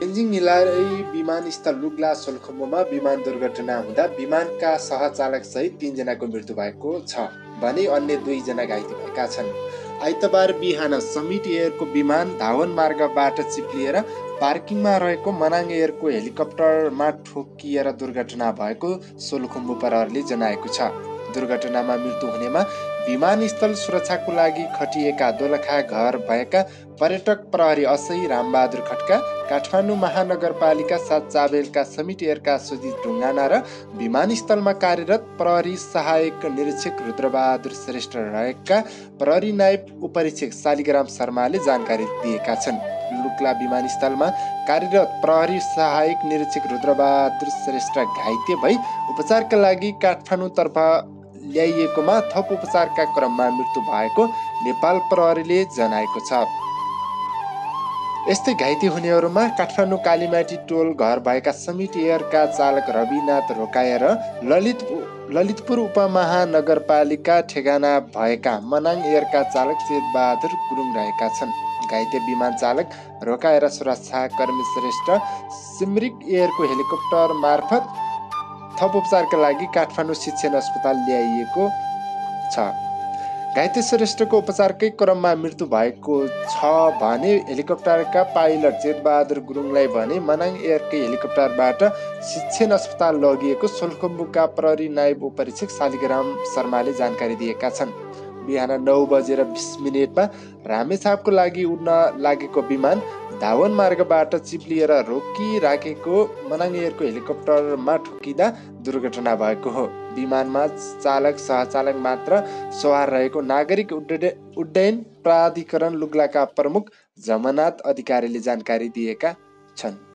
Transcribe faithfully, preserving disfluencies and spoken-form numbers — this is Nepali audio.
तेन्जिङ निलारी विमानस्थल लुक्ला सोलुखुम्बुमा विमान दुर्घटना हुँदा विमानका सहचालक सहित तीनजनाको मृत्यु भएको छ भने अन्य दुईजना घाइते भएका छन्। आइतबार बिहान समिट एयरको विमान धावन मार्गबाट चिप्लिएर पार्किङमा रहेको मनाङ एयरको हेलिकप्टरमा ठोकिएर दुर्घटना भएको सोलुखुम्बु प्रहरीले जनाएको छ। दुर्घटनामा मृत्यु हुनेमा विमानस्थल सुरक्षाको लागि खटिएका दोलखा घर भएका पर्यटक प्रहरी असै रामबहादुर खड्का, काठमाडौँ महानगरपालिका सात चाबेलका समिट एयरका सुजित ढुङ्गाना र विमानस्थलमा कार्यरत प्रहरी सहायक निरीक्षक रुद्रबहादुर श्रेष्ठ रहेका प्रहरी नायब उपरीक्षक शालिग्राम शर्माले जानकारी दिएका छन्। लुक्ला विमानस्थलमा कार्यरत प्रहरी सहायक निरीक्षक रुद्रबहादुर श्रेष्ठ घाइते भई उपचारका लागि काठमाडौँतर्फ ल्याइएकोमा थप उपचारका क्रममा मृत्यु भएको नेपाल प्रहरीले जनाएको छ। यस्तै घाइते हुनेहरूमा काठमाडौँ कालीमाटी टोल घर भएका समिट एयरका चालक रविनाथ रोकाया र ललित ललितपुर उपमहानगरपालिका ठेगाना भएका मनाङ एयरका चालक चेतबहादुर गुरुङ रहेका छन्। घाइते विमान चालक रोकाया र सुरक्षाकर्मी श्रेष्ठ सिमरिक एयरको हेलिकप्टर मार्फत थप उपचारका लागि काठमाडौँ शिक्षण अस्पताल ल्याइएको छ। घाइते श्रेष्ठको उपचारकै क्रममा मृत्यु भएको छ भने हेलिकप्टरका पाइलट चेतबहादुर गुरुङलाई भने मनाङ एयरकै हेलिकप्टरबाट शिक्षण अस्पताल लगिएको सोलुखुम्बुका प्रहरी नायब उपरीक्षक शालिग्राम शर्माले जानकारी दिएका छन्। बिहान नौ बजेर बिस मिनटमा रामेछापको लागि उड्न लागेको विमान धावन मार्गबाट चिप्लिएर रोकिराखेको मनाङ एयरको हेलिकप्टरमा ठोकिँदा दुर्घटना भएको हो। विमानमा चालक सहचालक मात्र सवार रहेको नागरिक उड्डयन प्राधिकरण लुक्लाका प्रमुख जमनाथ अधिकारीले जानकारी दिएका छन्।